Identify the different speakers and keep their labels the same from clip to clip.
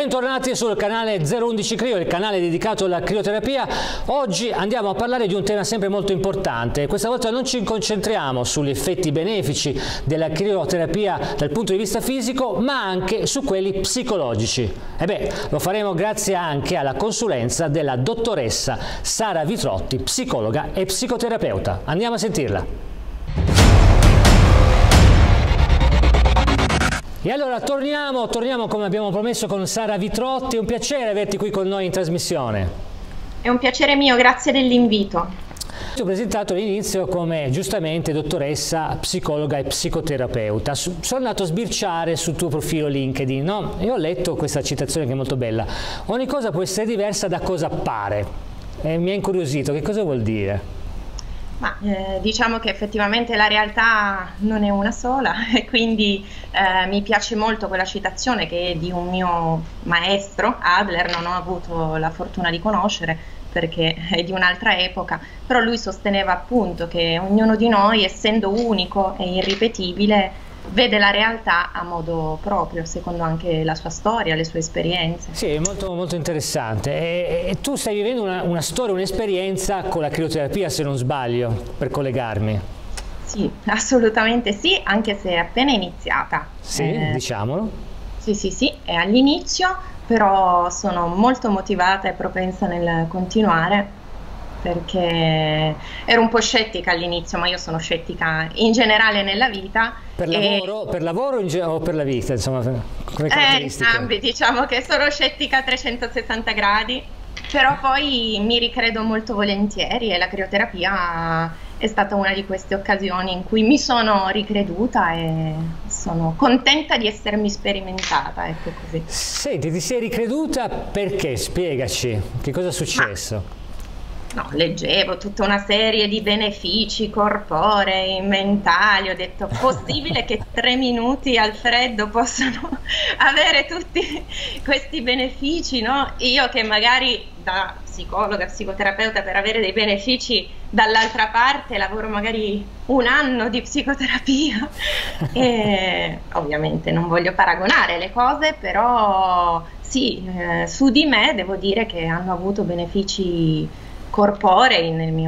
Speaker 1: Bentornati sul canale 011 Crio, il canale dedicato alla crioterapia. Oggi andiamo a parlare di un tema sempre molto importante. Questa volta non ci concentriamo sugli effetti benefici della crioterapia dal punto di vista fisico, ma anche su quelli psicologici. Lo faremo grazie anche alla consulenza della dottoressa Sara Vitrotti, psicologa e psicoterapeuta. Andiamo a sentirla. E allora torniamo come abbiamo promesso con Sara Vitrotti. È un piacere averti qui con noi in trasmissione.
Speaker 2: È un piacere mio, grazie dell'invito.
Speaker 1: Ti ho presentato all'inizio come giustamente dottoressa psicologa e psicoterapeuta. Sono andato a sbirciare sul tuo profilo LinkedIn, no? E ho letto questa citazione che è molto bella. Ogni cosa può essere diversa da cosa appare. E mi ha incuriosito, che cosa vuol dire?
Speaker 2: Diciamo che effettivamente la realtà non è una sola e quindi mi piace molto quella citazione che è di un mio maestro, Adler. Non ho avuto la fortuna di conoscere perché è di un'altra epoca, però lui sosteneva appunto che ognuno di noi, essendo unico e irripetibile, vede la realtà a modo proprio, secondo anche la sua storia, le sue esperienze.
Speaker 1: Sì, è molto interessante. E tu stai vivendo una storia, un'esperienza con la crioterapia, se non sbaglio, per collegarmi.
Speaker 2: Sì, assolutamente sì, anche se è appena iniziata.
Speaker 1: Sì, diciamolo.
Speaker 2: Sì, è all'inizio, però sono molto motivata e propensa nel continuare, perché ero un po' scettica all'inizio, ma io sono scettica in generale nella vita.
Speaker 1: Per lavoro o per la vita, insomma, come caratteristiche?
Speaker 2: Entrambi, diciamo che sono scettica a 360 gradi, però poi mi ricredo molto volentieri e la crioterapia è stata una di queste occasioni in cui mi sono ricreduta e sono contenta di essermi sperimentata, ecco così.
Speaker 1: Senti, ti sei ricreduta perché? Spiegaci, che cosa è successo?
Speaker 2: No, leggevo tutta una serie di benefici corporei, mentali, ho detto, possibile che 3 minuti al freddo possano avere tutti questi benefici, no? Io che magari da psicologa, psicoterapeuta, per avere dei benefici dall'altra parte lavoro magari un anno di psicoterapia e ovviamente non voglio paragonare le cose, però sì, su di me devo dire che hanno avuto benefici corporei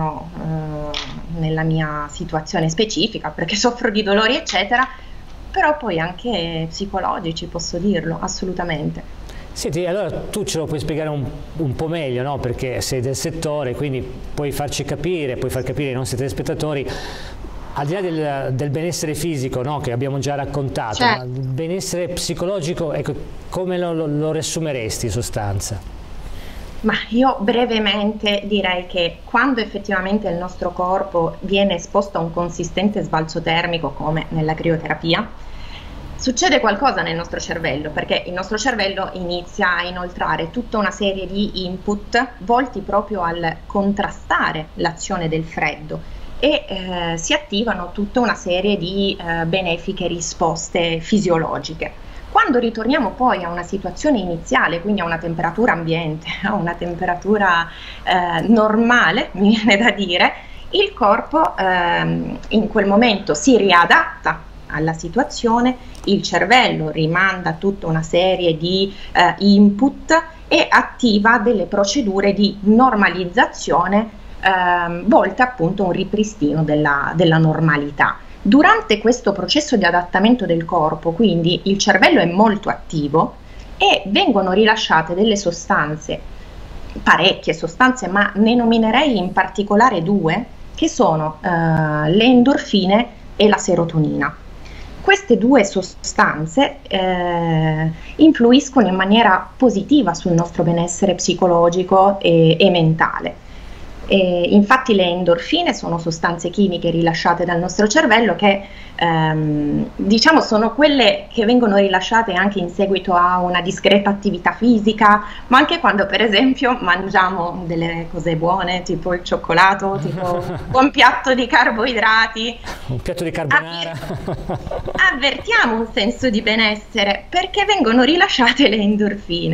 Speaker 2: nella mia situazione specifica, perché soffro di dolori eccetera, però poi anche psicologici, posso dirlo, assolutamente.
Speaker 1: Senti, allora tu ce lo puoi spiegare un po' meglio, no? Perché sei del settore, quindi puoi farci capire, puoi far capire ai nostri telespettatori, al di là del benessere fisico, no? Che abbiamo già raccontato,
Speaker 2: certo.
Speaker 1: Ma il benessere psicologico, ecco, come lo riassumeresti in sostanza?
Speaker 2: Ma io brevemente direi che quando effettivamente il nostro corpo viene esposto a un consistente sbalzo termico, come nella crioterapia, succede qualcosa nel nostro cervello, perché il nostro cervello inizia a inoltrare tutta una serie di input volti proprio al contrastare l'azione del freddo e si attivano tutta una serie di benefiche risposte fisiologiche. Quando ritorniamo poi a una situazione iniziale, quindi a una temperatura ambiente, a una temperatura normale, mi viene da dire, il corpo in quel momento si riadatta alla situazione, il cervello rimanda tutta una serie di input e attiva delle procedure di normalizzazione volte appunto a un ripristino della normalità. Durante questo processo di adattamento del corpo, quindi, il cervello è molto attivo e vengono rilasciate delle sostanze, parecchie sostanze, ma ne nominerei in particolare 2, che sono le endorfine e la serotonina. Queste 2 sostanze influiscono in maniera positiva sul nostro benessere psicologico e mentale. Infatti le endorfine sono sostanze chimiche rilasciate dal nostro cervello che diciamo sono quelle che vengono rilasciate anche in seguito a una discreta attività fisica, ma anche quando per esempio mangiamo delle cose buone, tipo il cioccolato, tipo un buon piatto di carboidrati,
Speaker 1: un piatto di carbonara.
Speaker 2: Avvertiamo un senso di benessere perché vengono rilasciate le endorfine.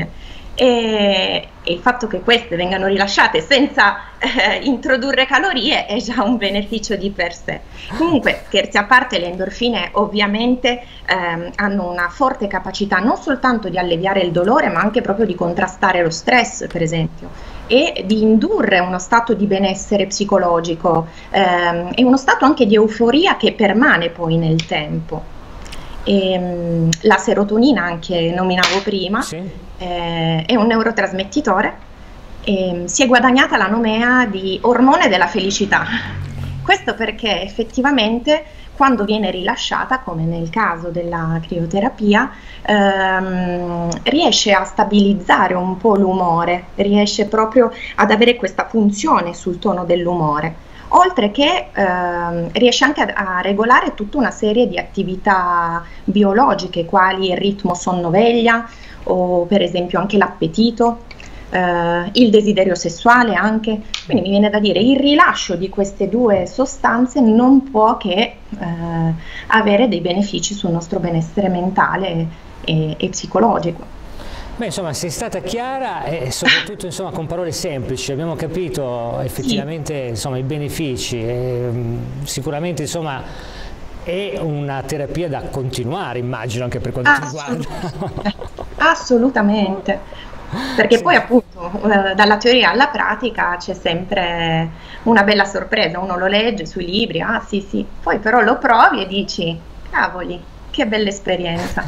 Speaker 2: e il fatto che queste vengano rilasciate senza introdurre calorie è già un beneficio di per sé. Comunque, scherzi a parte, le endorfine ovviamente hanno una forte capacità non soltanto di alleviare il dolore, ma anche proprio di contrastare lo stress, per esempio, e di indurre uno stato di benessere psicologico e uno stato anche di euforia che permane poi nel tempo. La serotonina, anche nominavo prima,
Speaker 1: Sì.
Speaker 2: è un neurotrasmettitore e si è guadagnata la nomea di ormone della felicità. Questo perché effettivamente quando viene rilasciata, come nel caso della crioterapia, riesce a stabilizzare un po' l'umore, riesce proprio ad avere questa funzione sul tono dell'umore. Oltre che riesce anche a regolare tutta una serie di attività biologiche, quali il ritmo sonno-veglia o per esempio anche l'appetito, il desiderio sessuale anche. Quindi mi viene da dire, il rilascio di queste due sostanze non può che avere dei benefici sul nostro benessere mentale e psicologico.
Speaker 1: Beh, insomma, sei stata chiara e soprattutto insomma, con parole semplici, abbiamo capito effettivamente insomma, i benefici e, sicuramente insomma, è una terapia da continuare, immagino, anche per quanto ti riguarda.
Speaker 2: Assolutamente, perché
Speaker 1: Sì.
Speaker 2: poi appunto dalla teoria alla pratica c'è sempre una bella sorpresa, uno lo legge sui libri, ah sì sì, poi però lo provi e dici, cavoli, che bella esperienza.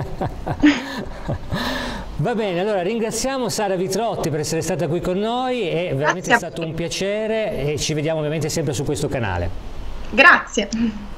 Speaker 1: Va bene, allora ringraziamo Sara Vitrotti per essere stata qui con noi, è veramente
Speaker 2: Grazie a
Speaker 1: stato
Speaker 2: voi.
Speaker 1: un piacere e ci vediamo ovviamente sempre su questo canale.
Speaker 2: Grazie.